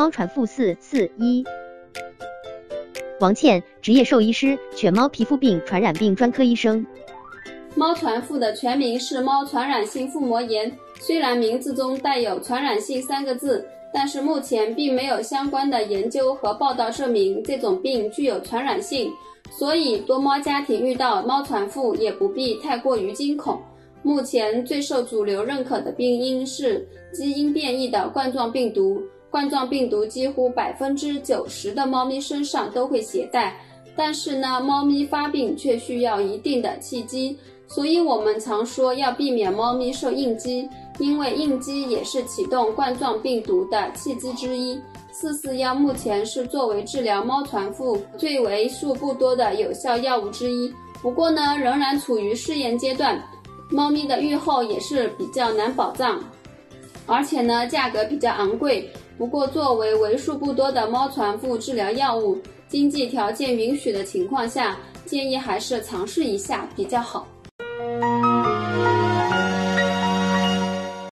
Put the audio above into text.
猫传腹441。王倩，职业兽医师，犬猫皮肤病传染病专科医生。 猫传腹的全名是猫传染性腹膜炎，虽然名字中带有传染性3个字，但是目前并没有相关的研究和报道证明这种病具有传染性，所以多猫家庭遇到猫传腹也不必太过于惊恐。目前最受主流认可的病因是基因变异的冠状病毒，冠状病毒几乎90%的猫咪身上都会携带，但是呢，猫咪发病却需要一定的契机，所以我们常说要避免猫咪受应激，因为应激也是启动冠状病毒的契机之一。441目前是作为治疗猫传腹最为数不多的有效药物之一，不过呢，仍然处于试验阶段，猫咪的预后也是比较难保障，而且呢，价格比较昂贵。不过作为为数不多的猫传腹治疗药物，经济条件允许的情况下，建议还是尝试一下比较好。